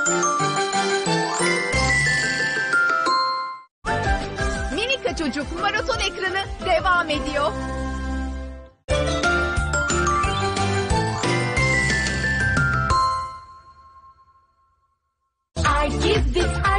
Minika Çocuk Maraton Ekranı devam ediyor. I give this